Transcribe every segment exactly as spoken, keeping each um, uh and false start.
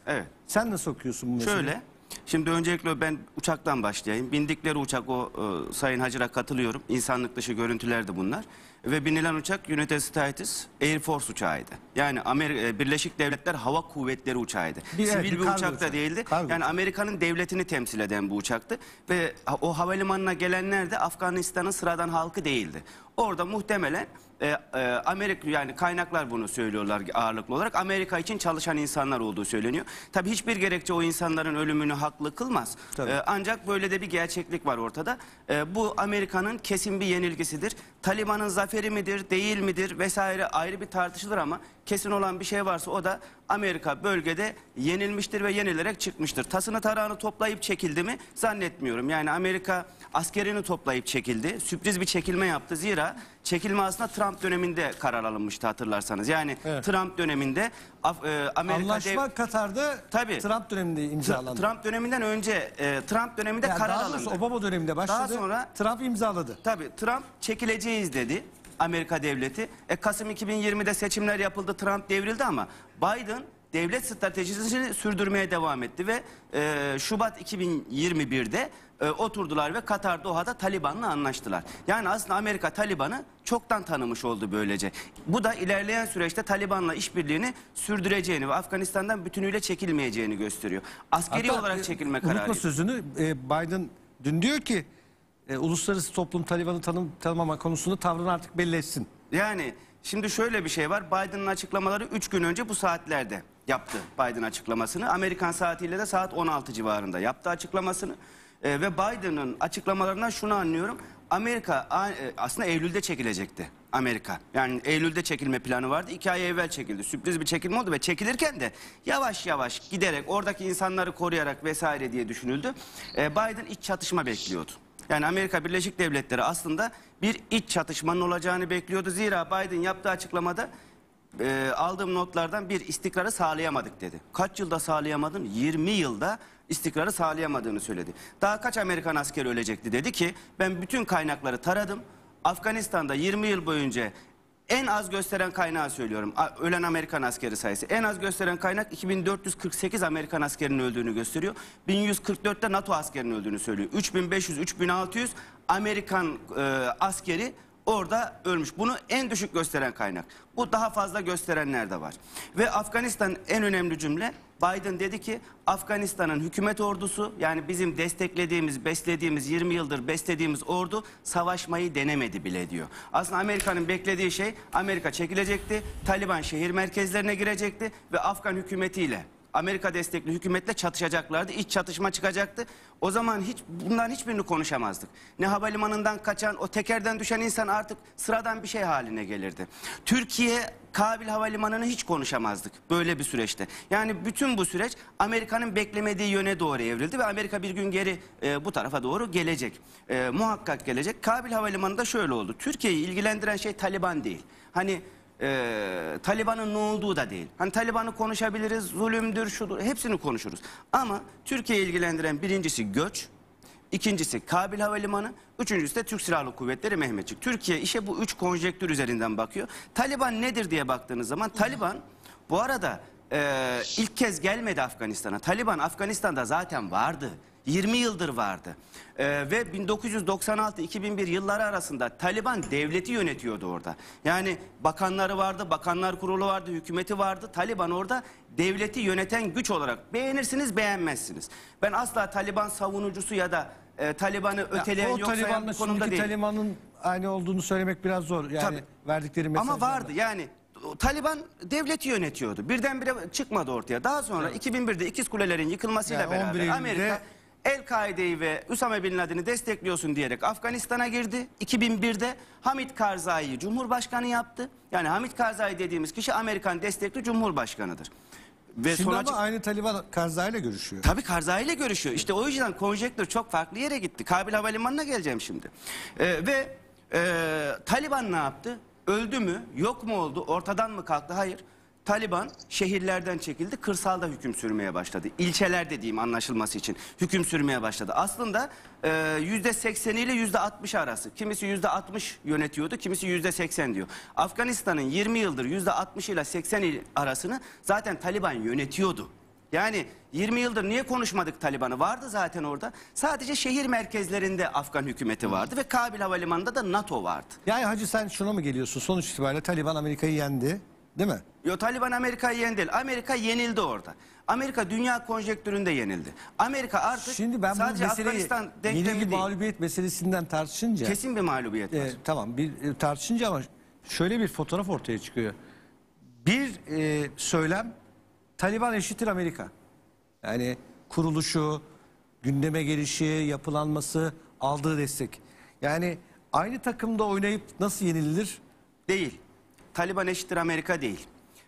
Evet. Sen nasıl okuyorsun bu meseleyi? Şöyle, şimdi öncelikle ben uçaktan başlayayım. Bindikleri uçak o e, Sayın Hacır'a katılıyorum. İnsanlık dışı görüntülerdi bunlar. Ve binilen uçak United States Air Force uçağıydı. Yani Amerika, Birleşik Devletler Hava Kuvvetleri uçağıydı. Bir, Sivil evet, bir bir kargo uçak da uçağı. değildi. Kargo yani uçağı. Amerika'nın devletini temsil eden bu uçaktı. Ve o havalimanına gelenler de Afganistan'ın sıradan halkı değildi. Orada muhtemelen e, e, Amerika, yani kaynaklar bunu söylüyorlar ağırlıklı olarak, Amerika için çalışan insanlar olduğu söyleniyor. Tabii hiçbir gerekçe o insanların ölümünü haklı kılmaz. E, ancak böyle de bir gerçeklik var ortada. E, bu Amerika'nın kesin bir yenilgisidir. Taliban'ın zaferi midir, değil midir vesaire ayrı bir tartışılır ama kesin olan bir şey varsa o da Amerika bölgede yenilmiştir ve yenilerek çıkmıştır. Tasını tarağını toplayıp çekildi mi? Zannetmiyorum. Yani Amerika askerini toplayıp çekildi. Sürpriz bir çekilme yaptı. Zira çekilme aslında Trump döneminde karar alınmıştı, hatırlarsanız. Yani Evet. Trump döneminde Af, e, Amerika Anlaşma dev... Katar'da Tabii. Trump döneminde imzalandı. Trump döneminden önce e, Trump döneminde Yani karar daha doğrusu alındı. Obama döneminde başladı. Daha sonra Trump imzaladı. Tabii Trump çekileceğiz dedi Amerika devleti. E, Kasım iki bin yirmide seçimler yapıldı, Trump devrildi ama Biden devlet stratejisini sürdürmeye devam etti ve e, Şubat iki bin yirmi birde e, oturdular ve Katar Doha'da Taliban'la anlaştılar. Yani aslında Amerika Taliban'ı çoktan tanımış oldu böylece. Bu da ilerleyen süreçte Taliban'la işbirliğini sürdüreceğini ve Afganistan'dan bütünüyle çekilmeyeceğini gösteriyor. Askeri Hatta, olarak e, çekilme unutma kararı. sözünü e, Biden dün diyor ki e, uluslararası toplum Taliban'ı tanım, tanımama konusunda tavrını artık belli etsin. Yani şimdi şöyle bir şey var. Biden'ın açıklamaları üç gün önce bu saatlerde yaptı Biden açıklamasını. Amerikan saatiyle de saat on altı civarında yaptı açıklamasını. Ee, ve Biden'ın açıklamalarından şunu anlıyorum. Amerika aslında Eylül'de çekilecekti. Amerika. Yani Eylül'de çekilme planı vardı. İki ay evvel çekildi. Sürpriz bir çekilme oldu ve çekilirken de yavaş yavaş giderek oradaki insanları koruyarak vesaire diye düşünüldü. Ee, Biden iç çatışma bekliyordu. Yani Amerika Birleşik Devletleri aslında bir iç çatışmanın olacağını bekliyordu. Zira Biden yaptığı açıklamada e, aldığım notlardan bir istikrarı sağlayamadık dedi. Kaç yılda sağlayamadın? yirmi yılda istikrarı sağlayamadığını söyledi. Daha kaç Amerikan askeri ölecekti dedi ki ben bütün kaynakları taradım. Afganistan'da yirmi yıl boyunca en az gösteren kaynağı söylüyorum. Ölen Amerikan askeri sayısı. En az gösteren kaynak iki bin dört yüz kırk sekiz Amerikan askerinin öldüğünü gösteriyor. bin yüz kırk dörtte NATO askerinin öldüğünü söylüyor. üç bin beş yüz üç bin altı yüz Amerikan e, askeri orada ölmüş. Bunu en düşük gösteren kaynak. Bu daha fazla gösterenler de var. Ve Afganistan en önemli cümle, Biden dedi ki Afganistan'ın hükümet ordusu, yani bizim desteklediğimiz, beslediğimiz, yirmi yıldır beslediğimiz ordu savaşmayı denemedi bile diyor. Aslında Amerika'nın beklediği şey, Amerika çekilecekti, Taliban şehir merkezlerine girecekti ve Afgan hükümetiyle, Amerika destekli hükümetle çatışacaklardı. İç çatışma çıkacaktı. O zaman hiç bunların hiçbirini konuşamazdık. Ne havalimanından kaçan, o tekerden düşen insan artık sıradan bir şey haline gelirdi. Türkiye Kabil Havalimanı'nı hiç konuşamazdık böyle bir süreçte. Yani bütün bu süreç Amerika'nın beklemediği yöne doğru evrildi ve Amerika bir gün geri e, bu tarafa doğru gelecek. E, muhakkak gelecek. Kabil Havalimanı'nda şöyle oldu. Türkiye'yi ilgilendiren şey Taliban değil. Hani Ee, Taliban'ın ne olduğu da değil. Hani Taliban'ı konuşabiliriz, zulümdür, şudur, hepsini konuşuruz. Ama Türkiye'yi ilgilendiren birincisi göç, ikincisi Kabil Havalimanı, üçüncüsü de Türk Silahlı Kuvvetleri Mehmetçik. Türkiye işe bu üç konjektür üzerinden bakıyor. Taliban nedir diye baktığınız zaman, Taliban bu arada e, ilk kez gelmedi Afganistan'a. Taliban Afganistan'da zaten vardı. yirmi yıldır vardı. Ee, ve bin dokuz yüz doksan altı iki bin bir yılları arasında Taliban devleti yönetiyordu orada. Yani bakanları vardı, bakanlar kurulu vardı, hükümeti vardı. Taliban orada devleti yöneten güç olarak, beğenirsiniz beğenmezsiniz. Ben asla Taliban savunucusu ya da e, Taliban'ı öteleyen ya, yok sayan bu konuda değil. Taliban'ın aynı olduğunu söylemek biraz zor. Yani Tabii. verdikleri mesajlar. Ama vardı yani. Taliban devleti yönetiyordu. Birdenbire çıkmadı ortaya. Daha sonra evet. iki bin birde İkiz Kulelerin yıkılmasıyla yani beraber Amerika El-Kaide'yi ve Usame Bin Laden'i destekliyorsun diyerek Afganistan'a girdi. iki bin birde Hamid Karzai'yi Cumhurbaşkanı yaptı. Yani Hamid Karzai dediğimiz kişi Amerikan destekli Cumhurbaşkanıdır. Ve şimdi ama aynı Taliban Karzai ile görüşüyor. Tabii Karzai ile görüşüyor. İşte o yüzden konjektür çok farklı yere gitti. Kabil Havalimanı'na geleceğim şimdi. Ee, ve e, Taliban ne yaptı? Öldü mü? Yok mu oldu? Ortadan mı kalktı? Hayır. Taliban şehirlerden çekildi, kırsalda hüküm sürmeye başladı. İlçeler dediğim anlaşılması için hüküm sürmeye başladı. Aslında yüzde seksen ile yüzde altmış arası. Kimisi yüzde altmış yönetiyordu, kimisi yüzde seksen diyor. Afganistan'ın yirmi yıldır yüzde altmış ile seksen arasını zaten Taliban yönetiyordu. Yani yirmi yıldır niye konuşmadık Taliban'ı? Vardı zaten orada. Sadece şehir merkezlerinde Afgan hükümeti vardı ve Kabil Havalimanı'nda da NATO vardı. Yani hacı sen şuna mı geliyorsun? Sonuç itibariyle Taliban Amerika'yı yendi, değil mi? Yo, Taliban Amerika'yı yendi değil. Amerika yenildi orada. Amerika dünya konjektüründe yenildi. Amerika artık Şimdi ben bu sadece meseleyi Afganistan denklemi yenilgi değil. mağlubiyet meselesinden tartışınca... Kesin bir mağlubiyet var. E, tamam bir e, tartışınca ama şöyle bir fotoğraf ortaya çıkıyor. Bir e, söylem Taliban eşittir Amerika. Yani kuruluşu, gündeme gelişi, yapılanması, aldığı destek. Yani aynı takımda oynayıp nasıl yenilir? Değil. Taliban eşittir Amerika değil.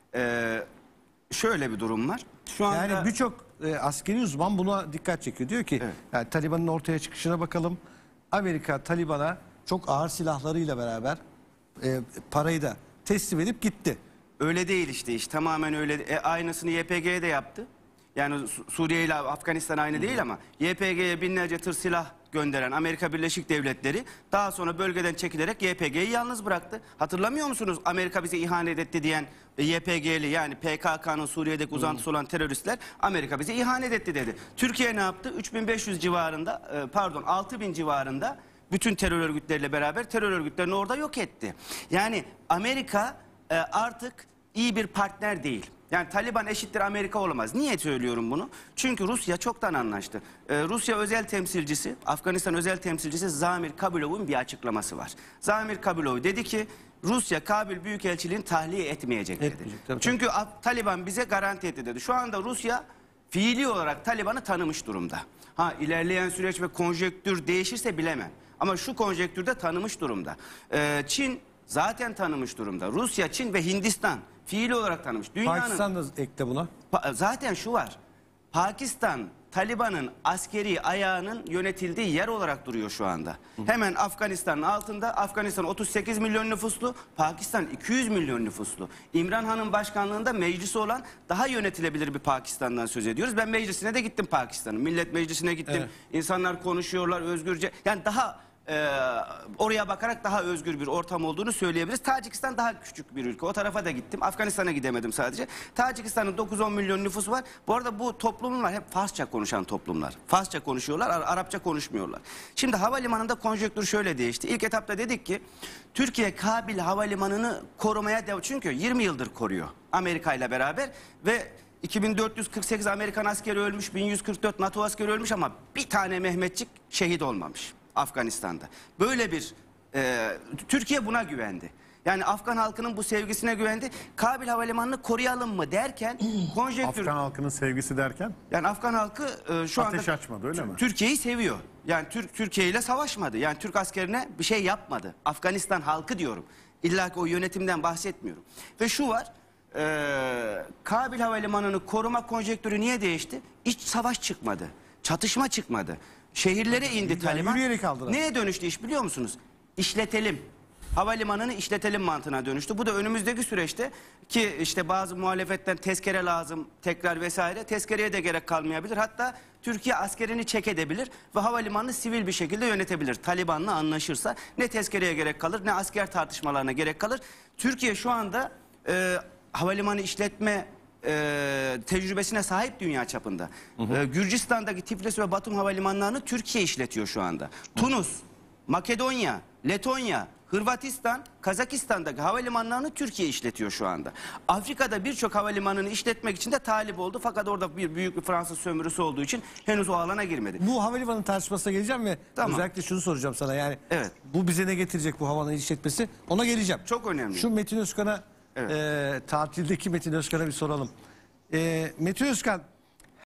Ee, şöyle bir durum var. Şu anda Yani birçok e, askeri uzman buna dikkat çekiyor. Diyor ki Evet. yani Taliban'ın ortaya çıkışına bakalım. Amerika Taliban'a çok ağır silahlarıyla beraber e, parayı da teslim edip gitti. öyle değil işte iş. Tamamen öyle. E, aynısını Y P G'ye de yaptı. Yani Su- Suriye ile Afganistan aynı değil ama Y P G'ye binlerce tır silah gönderen Amerika Birleşik Devletleri daha sonra bölgeden çekilerek Y P G'yi yalnız bıraktı. Hatırlamıyor musunuz? Amerika bize ihanet etti diyen e, Y P G'li yani P K K'nın Suriye'deki uzantısı olan teröristler Amerika bize ihanet etti dedi. Türkiye ne yaptı? üç bin beş yüz civarında e, pardon altı bin civarında bütün terör örgütleriyle beraber terör örgütlerini orada yok etti. Yani Amerika e, artık iyi bir partner değil. Yani Taliban eşittir Amerika olamaz. Niye söylüyorum bunu? Çünkü Rusya çoktan anlaştı. Ee, Rusya özel temsilcisi, Afganistan özel temsilcisi Zamir Kabilov'un bir açıklaması var. Zamir Kabilov dedi ki Rusya Kabil Büyükelçiliğini tahliye etmeyecek dedi. Etmeyecek, tabii, Çünkü Af- Taliban bize garanti etti dedi. Şu anda Rusya fiili olarak Taliban'ı tanımış durumda. Ha ilerleyen süreç ve konjektür değişirse bilemem. Ama şu konjektürde tanımış durumda. Ee, Çin zaten tanımış durumda. Rusya, Çin ve Hindistan fiili olarak tanımış. Dünyanın Pakistan da ekle buna. Pa- zaten şu var. Pakistan Taliban'ın askeri ayağının yönetildiği yer olarak duruyor şu anda. Hemen Afganistan'ın altında. Afganistan otuz sekiz milyon nüfuslu, Pakistan iki yüz milyon nüfuslu. İmran Han'ın başkanlığında meclisi olan daha yönetilebilir bir Pakistan'dan söz ediyoruz. Ben meclisine de gittim Pakistan'ın. Millet Meclisi'ne gittim. Evet. İnsanlar konuşuyorlar özgürce. Yani daha e, oraya bakarak daha özgür bir ortam olduğunu söyleyebiliriz. Tacikistan daha küçük bir ülke. O tarafa da gittim. Afganistan'a gidemedim sadece. Tacikistan'ın dokuz on milyon nüfusu var. Bu arada bu toplumlar hep Farsça konuşan toplumlar. Farsça konuşuyorlar, Ar- Arapça konuşmuyorlar. Şimdi havalimanında konjonktür şöyle değişti. İlk etapta dedik ki Türkiye Kabil Havalimanı'nı korumaya devam. Çünkü yirmi yıldır koruyor Amerika ile beraber ve iki bin dört yüz kırk sekiz Amerikan askeri ölmüş, bin yüz kırk dört NATO askeri ölmüş ama bir tane Mehmetçik şehit olmamış Afganistan'da. Böyle bir e, Türkiye buna güvendi. Yani Afgan halkının bu sevgisine güvendi. Kabil Havalimanı'nı koruyalım mı derken konjektür... Afgan halkının sevgisi derken Yani Afgan halkı e, şu ateş anda açmadı öyle mi? Türkiye'yi seviyor. Yani Türk Türkiye ile savaşmadı. Yani Türk askerine bir şey yapmadı. Afganistan halkı diyorum. İlla ki o yönetimden bahsetmiyorum. Ve şu var. E, Kabil Havalimanı'nı koruma konjektürü niye değişti? İç savaş çıkmadı. Çatışma çıkmadı. Şehirlere indi Yani Taliban. yürüyerek aldılar. Neye dönüştü iş biliyor musunuz? İşletelim. Havalimanını işletelim mantığına dönüştü. Bu da önümüzdeki süreçte ki işte bazı muhalefetten tezkere lazım tekrar vesaire. Tezkereye de gerek kalmayabilir. Hatta Türkiye askerini çek edebilir ve havalimanını sivil bir şekilde yönetebilir. Taliban'la anlaşırsa ne tezkereye gerek kalır ne asker tartışmalarına gerek kalır. Türkiye şu anda e, havalimanı işletme e, tecrübesine sahip dünya çapında. E, Gürcistan'daki Tiflis ve Batum havalimanlarını Türkiye işletiyor şu anda. Tunus, Makedonya, Letonya, Hırvatistan, Kazakistan'daki havalimanlarını Türkiye işletiyor şu anda. Afrika'da birçok havalimanını işletmek için de talip oldu. Fakat orada bir büyük bir Fransız sömürüsü olduğu için henüz o alana girmedi. Bu havalimanı tartışmasına geleceğim ve Tamam. özellikle şunu soracağım sana. Yani Evet. bu bize ne getirecek bu havalimanı işletmesi? Ona geleceğim. Çok önemli. Şu Metin Özkan'a Evet. e, tatildeki Metin Özkan'a bir soralım. E, Metin Özkan